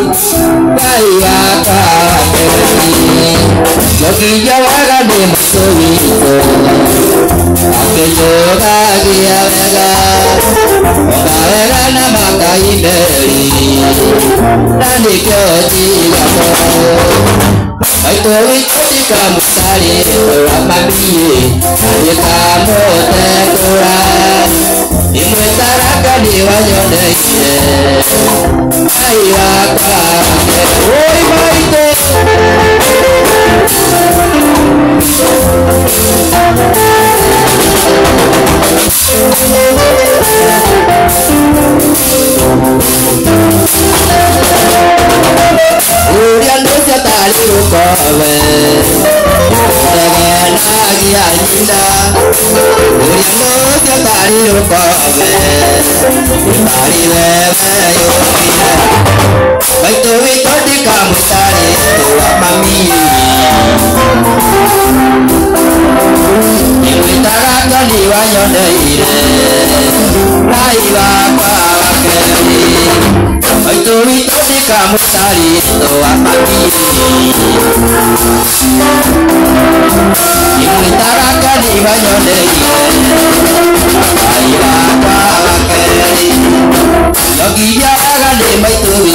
Kaiwaka wakeni Lokija wakani msuwito Akejoga kia wega Oga wega na makaimeri Nani kyoti gamo Aitori kotika mutari Tora mamiye Nani kamote kura Imwe taraka ni wanyoneise Kaiwaka Oi maite Urian dosa tali rupawe Dengan lagi alinda Urian dosa tali rupawe Tali wewe yomina Baito wito di kamu tali tua mami Ibu taraka di wanyone ire Lai wapa wakeli Baito wito di kamu tali tua mami Ibu taraka di wanyone ire Lai wapa wakeli Logi jaga di baito